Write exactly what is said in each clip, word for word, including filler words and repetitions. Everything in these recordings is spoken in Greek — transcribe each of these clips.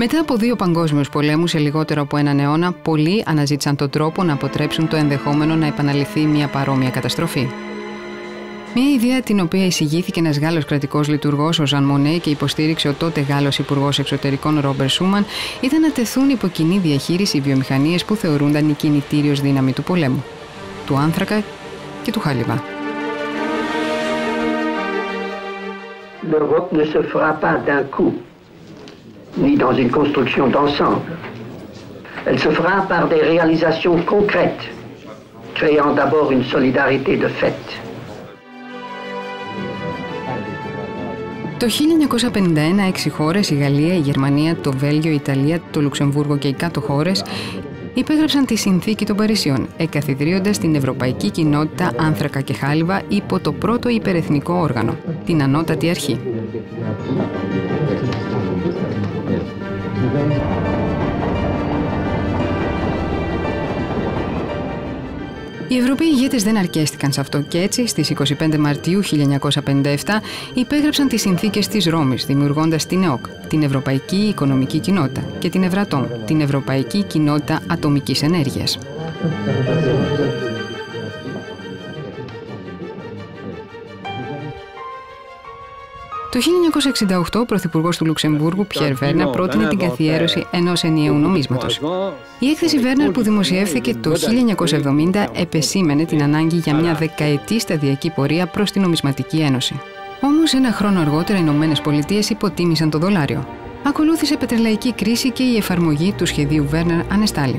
Μετά από δύο παγκόσμιους πολέμους σε λιγότερο από έναν αιώνα, πολλοί αναζήτησαν τον τρόπο να αποτρέψουν το ενδεχόμενο να επαναληφθεί μια παρόμοια καταστροφή. Μια ιδέα την οποία εισηγήθηκε ένας Γάλλος κρατικός λειτουργός, ο Ζαν Μονέ, και υποστήριξε ο τότε Γάλλος Υπουργός Εξωτερικών Ρόμπερ Σούμαν, ήταν να τεθούν υπό κοινή διαχείριση οι βιομηχανίες που θεωρούνταν η κινητήριος δύναμη του πολέμου, του άνθρακα και του χάλιβα. L'Europe ne se fera pas d'un coup, ni dans une construction d'ensemble. Elle se fera par des réalisations concrètes, créant d'abord une solidarité de fait. Το χίλια εννιακόσια πενήντα ένα, έξι χώρες, η Γαλλία, η Γερμανία, το Βέλγιο, η Ιταλία, το Λουξεμβούργο και οι κάτω χώρες, υπέγραψαν τη Συνθήκη των Παρισιών, εκαθιδρύοντας την Ευρωπαϊκή Κοινότητα Άνθρακα και Χάλιβα υπό το πρώτο υπερεθνικό όργανο, την Ανώτατη Αρχή. Οι Ευρωπαίοι ηγέτες δεν αρκέστηκαν σε αυτό και έτσι, στις είκοσι πέντε Μαρτίου χίλια εννιακόσια πενήντα επτά, υπέγραψαν τις συνθήκες της Ρώμης, δημιουργώντας την ΕΟΚ, την Ευρωπαϊκή Οικονομική Κοινότητα, και την Ευρατόμ, την Ευρωπαϊκή Κοινότητα Ατομικής Ενέργειας. Το χίλια εννιακόσια εξήντα οκτώ, ο πρωθυπουργός του Λουξεμβούργου, Πιέρ Βέρνερ, πρότεινε την καθιέρωση ενός ενιαίου νομίσματος. Η έκθεση Βέρνερ, που δημοσιεύθηκε το χίλια εννιακόσια εβδομήντα, επεσήμενε την ανάγκη για μια δεκαετή σταδιακή πορεία προς την Νομισματική Ένωση. Όμως, ένα χρόνο αργότερα, οι Ηνωμένες Πολιτείες υποτίμησαν το δολάριο. Ακολούθησε πετρελαϊκή κρίση και η εφαρμογή του σχεδίου Βέρνερ ανεστάλλει.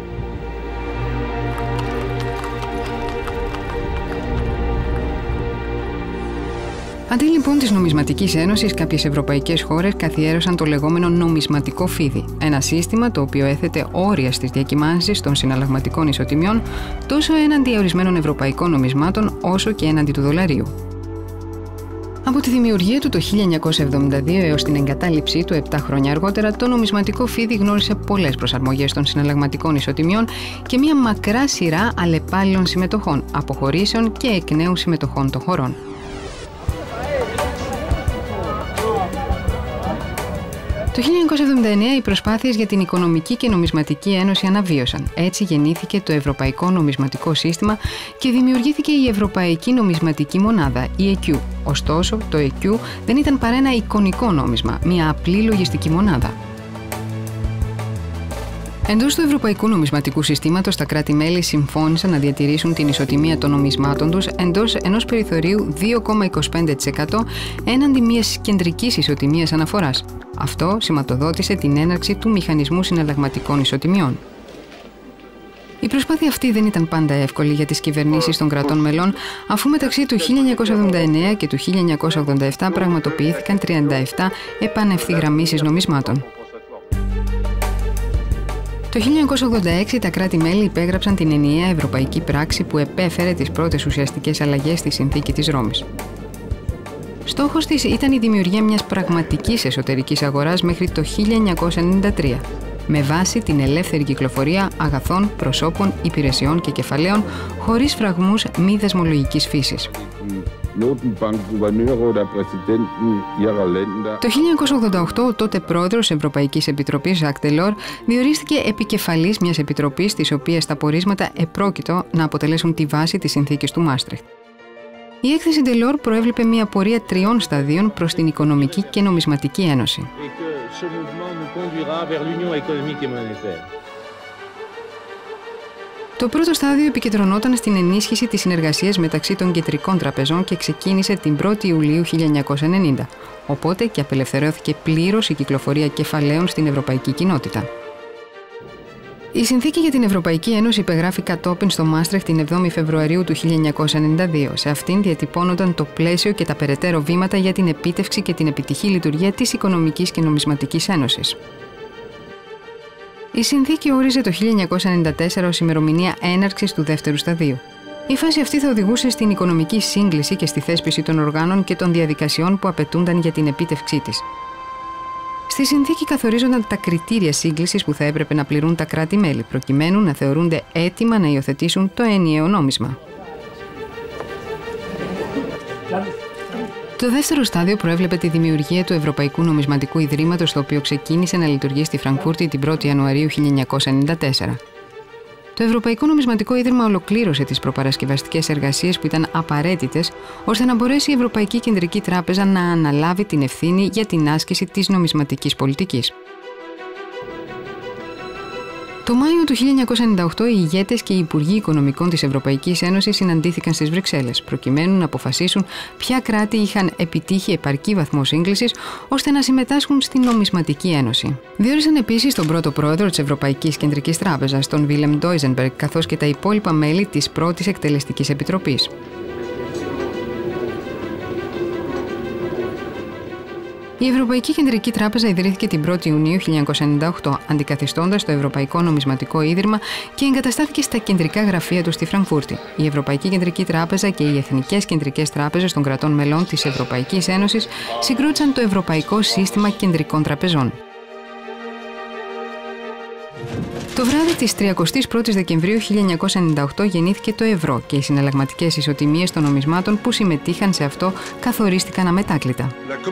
Αντί λοιπόν της Νομισματικής Ένωσης, κάποιες ευρωπαϊκές χώρες καθιέρωσαν το λεγόμενο νομισματικό φίδι, ένα σύστημα το οποίο έθετε όρια στις διακυμάνσεις των συναλλαγματικών ισοτιμιών τόσο έναντι ορισμένων ευρωπαϊκών νομισμάτων όσο και έναντι του δολαρίου. Από τη δημιουργία του το χίλια εννιακόσια εβδομήντα δύο έως την εγκατάλειψή του επτά χρόνια αργότερα, το νομισματικό φίδι γνώρισε πολλές προσαρμογές των συναλλαγματικών ισοτιμιών και μια μακρά σειρά αλλεπάλληλων συμμετοχών, αποχωρήσεων και εκ νέου συμμετοχών των χωρών. Το χίλια εννιακόσια εβδομήντα εννέα οι προσπάθειες για την Οικονομική και Νομισματική Ένωση αναβίωσαν. Έτσι γεννήθηκε το Ευρωπαϊκό Νομισματικό Σύστημα και δημιουργήθηκε η Ευρωπαϊκή Νομισματική Μονάδα, η ι κιου. Ωστόσο, το ι κιου δεν ήταν παρά ένα εικονικό νόμισμα, μια απλή λογιστική μονάδα. Εντός του Ευρωπαϊκού Νομισματικού Συστήματος, τα κράτη-μέλη συμφώνησαν να διατηρήσουν την ισοτιμία των νομισμάτων τους εντός ενός περιθωρίου δύο κόμμα είκοσι πέντε τοις εκατό έναντι μιας κεντρικής ισοτιμίας αναφοράς. Αυτό σηματοδότησε την έναρξη του Μηχανισμού Συναλλαγματικών Ισοτιμιών. Η προσπάθεια αυτή δεν ήταν πάντα εύκολη για τις κυβερνήσεις των κρατών μελών, αφού μεταξύ του χίλια εννιακόσια εβδομήντα εννέα και του χίλια εννιακόσια ογδόντα επτά πραγματοποιήθηκαν τριάντα επτά επανευθυγραμμίσεις νομισμάτων. Το χίλια εννιακόσια ογδόντα έξι τα κράτη-μέλη υπέγραψαν την ενιαία ευρωπαϊκή πράξη που επέφερε τις πρώτες ουσιαστικές αλλαγές στη συνθήκη της Ρώμης. Στόχος της ήταν η δημιουργία μιας πραγματικής εσωτερικής αγοράς μέχρι το χίλια εννιακόσια ενενήντα τρία, με βάση την ελεύθερη κυκλοφορία αγαθών, προσώπων, υπηρεσιών και κεφαλαίων, χωρίς φραγμούς μη δεσμολογικής φύσης. Το χίλια εννιακόσια ογδόντα οκτώ ο τότε πρόεδρος Ευρωπαϊκής Επιτροπής, Ζακ Ντελόρ, διορίστηκε επικεφαλής μιας επιτροπής, της οποίας τα πορίσματα επρόκειτο να αποτελέσουν τη βάση της συνθήκης του Μάστριχτ. Η έκθεση Ντελόρ προέβλεπε μια πορεία τριών σταδίων προς την Οικονομική και Νομισματική Ένωση. Το πρώτο στάδιο επικεντρωνόταν στην ενίσχυση της συνεργασίας μεταξύ των κεντρικών τραπεζών και ξεκίνησε την πρώτη Ιουλίου χίλια εννιακόσια ενενήντα, οπότε και απελευθερώθηκε πλήρως η κυκλοφορία κεφαλαίων στην Ευρωπαϊκή Κοινότητα. Η Συνθήκη για την Ευρωπαϊκή Ένωση υπεγράφει κατόπιν στο Μάστριχτ την εβδόμη Φεβρουαρίου του χίλια εννιακόσια ενενήντα δύο. Σε αυτήν διατυπώνονταν το πλαίσιο και τα περαιτέρω βήματα για την επίτευξη και την επιτυχή λειτουργία της Οικονομικής και Νομισματικής Ένωσης. Η Συνθήκη όριζε το χίλια εννιακόσια ενενήντα τέσσερα ως ημερομηνία έναρξης του δεύτερου σταδίου. Η φάση αυτή θα οδηγούσε στην οικονομική σύγκληση και στη θέσπιση των οργάνων και των διαδικασιών που απαιτούνταν για την επίτευξή της. Στη Συνθήκη καθορίζονταν τα κριτήρια σύγκλησης που θα έπρεπε να πληρούν τα κράτη-μέλη, προκειμένου να θεωρούνται έτοιμα να υιοθετήσουν το ενιαίο νόμισμα. Το δεύτερο στάδιο προέβλεπε τη δημιουργία του Ευρωπαϊκού Νομισματικού Ιδρύματος, το οποίο ξεκίνησε να λειτουργεί στη Φραγκφούρτη την πρώτη Ιανουαρίου χίλια εννιακόσια ενενήντα τέσσερα. Το Ευρωπαϊκό Νομισματικό Ίδρυμα ολοκλήρωσε τις προπαρασκευαστικές εργασίες που ήταν απαραίτητες ώστε να μπορέσει η Ευρωπαϊκή Κεντρική Τράπεζα να αναλάβει την ευθύνη για την άσκηση της νομισματικής πολιτικής. Το Μάιο του χίλια εννιακόσια ενενήντα οκτώ οι ηγέτες και οι υπουργοί οικονομικών της Ευρωπαϊκής Ένωσης συναντήθηκαν στις Βρυξέλλες, προκειμένου να αποφασίσουν ποια κράτη είχαν επιτύχει επαρκή βαθμό σύγκλησης ώστε να συμμετάσχουν στην Νομισματική Ένωση. Διόρισαν επίσης τον πρώτο πρόεδρο της Ευρωπαϊκής Κεντρικής Τράπεζας, τον Βίλεμ Ντόιζενμπεργκ, καθώς και τα υπόλοιπα μέλη της πρώτης εκτελεστικής επιτροπής. Η Ευρωπαϊκή Κεντρική Τράπεζα ιδρύθηκε την πρώτη Ιουνίου χίλια εννιακόσια ενενήντα οκτώ, αντικαθιστώντας το Ευρωπαϊκό Νομισματικό Ίδρυμα και εγκαταστάθηκε στα κεντρικά γραφεία του στη Φραγκφούρτη. Η Ευρωπαϊκή Κεντρική Τράπεζα και οι Εθνικές Κεντρικές Τράπεζες των κρατών μελών της Ευρωπαϊκής Ένωσης συγκρότησαν το Ευρωπαϊκό Σύστημα Κεντρικών Τραπεζών. Το βράδυ της τριακοστής πρώτης Δεκεμβρίου χίλια εννιακόσια ενενήντα οκτώ γεννήθηκε το ευρώ και οι συναλλαγματικές ισοτιμίες των νομισμάτων που συμμετείχαν σε αυτό καθορίστηκαν αμετάκλητα.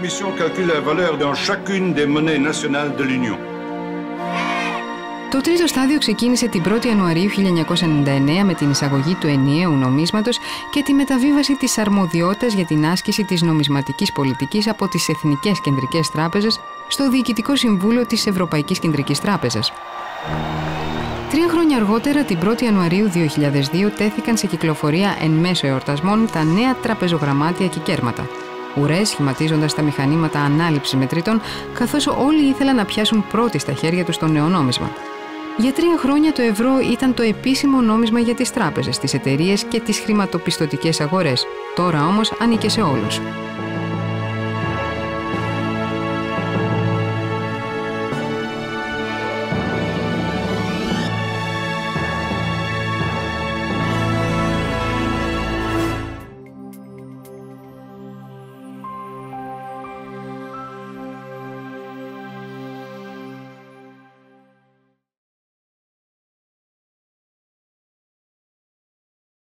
Το τρίτο στάδιο ξεκίνησε την πρώτη Ιανουαρίου χίλια εννιακόσια ενενήντα εννέα με την εισαγωγή του ενιαίου νομίσματος και τη μεταβίβαση της αρμοδιότητας για την άσκηση της νομισματικής πολιτικής από τις Εθνικές Κεντρικές Τράπεζες στο Διοικητικό Συμβούλιο της Ευρωπαϊκής Κεντρικής Τράπεζας. Τρία χρόνια αργότερα, την πρώτη Ιανουαρίου δύο χιλιάδες δύο, τέθηκαν σε κυκλοφορία εν μέσω εορτασμών τα νέα τραπεζογραμμάτια και κέρματα. Ουρές σχηματίζοντας τα μηχανήματα ανάληψης μετρητών, καθώς όλοι ήθελαν να πιάσουν πρώτοι στα χέρια τους το νέο νόμισμα. Για τρία χρόνια το ευρώ ήταν το επίσημο νόμισμα για τις τράπεζες, τις εταιρείες και τις χρηματοπιστωτικές αγορές. Τώρα όμως ανήκε σε όλους.